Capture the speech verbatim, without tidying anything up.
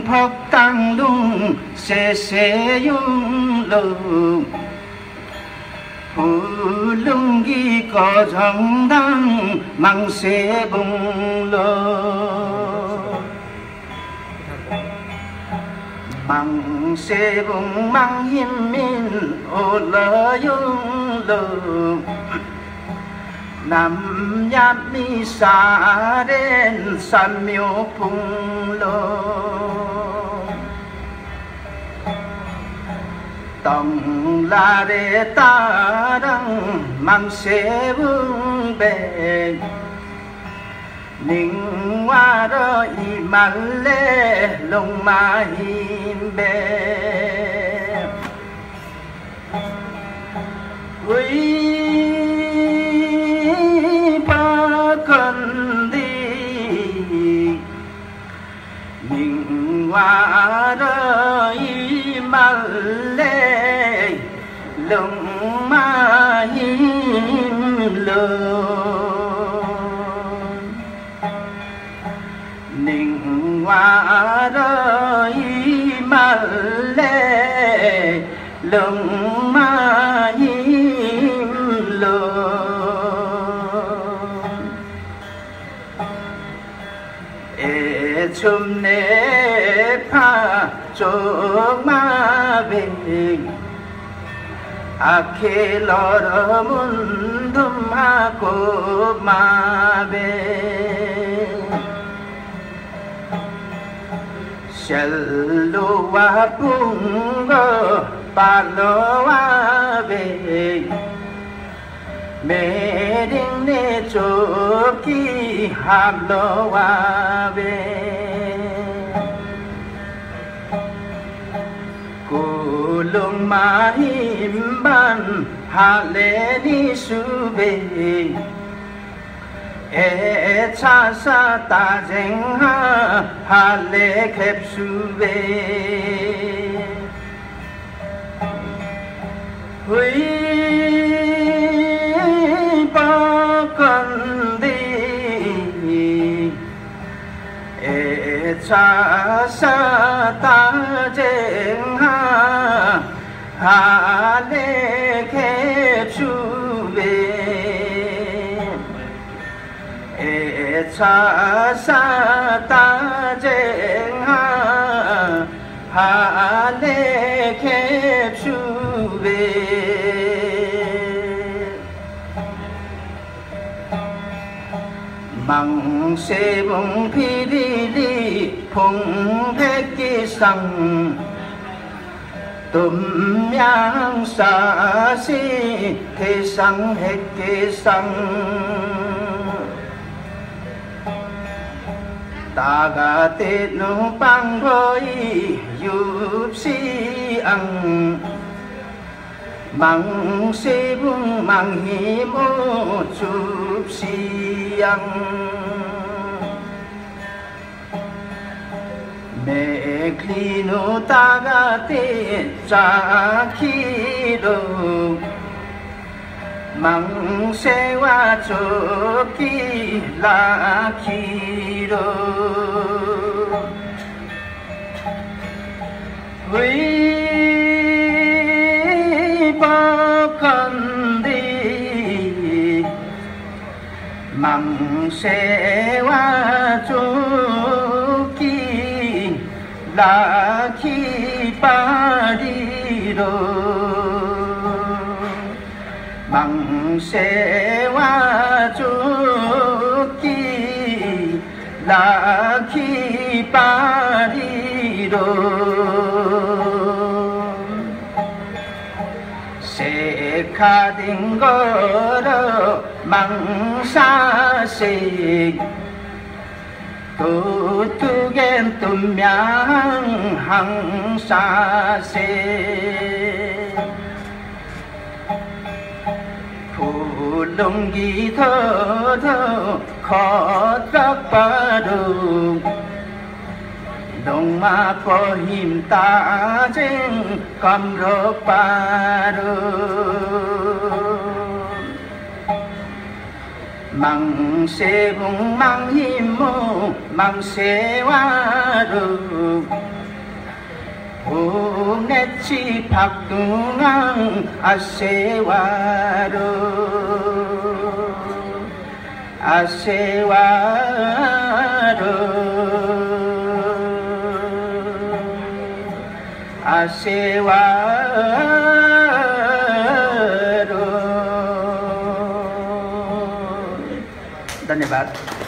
phóc tăng lung sẽ sẽ yung lung Phù lung ghi có dòng đăng mang sẽ bùng lô Mang sẽ bùng mang hiểm min ô lơ yung lung Nam nhạc mi xa đến san miêu phung lô Tổng là để ta đang mang xe vương bề Ninh hoa đó y mặn lê lông mà hiểm bề Ui ba cần đi Ninh hoa đó y mặn lê lông mà hiểm lông Ninh hoa đó y mặn lê lông mà hiểm lông Ê chùm nê phá chốt mà bình A khe lo ra mun dum ha ko ma be Shall lo wa pung go pa lo wa be Me ding ne cho ki ha lo wa be Lung ma him ban ha le ni su be E cha sa ta jeng ha ha le khep su be Hui ba con đi E cha sa ta jeng ha ha le khep su be E cha sa ta jeng ha ha le khep su be Mang se bông phi đi đi phùng phép kỳ sang Tùm yang sa si thế sang hết kỳ sang Ta ga tết nụ băng gối giúp si ăn Mang se bung mang hi mô chụp si ăn Mẹ khi nụ ta ga tết cha khi đồ Mang se wa chụp ki la khi đồ Ui ba con đi Mang se wa chụp ki la khi ba đi đồ Mang se wa chụp ki la khi ba đi đồ Se kha ding go ro mang sa se Tu tu gen tum yang hang sa se Phu lung gi thơ thơ khó trắc ba du Đông ma có hiểm ta trên cầm rô ba đô Mang xe bùng mang hiểm mô mang xe hoa đô 보냈지 박둥왕 아세와로 아세와로 आसेवारो धन्यवाद।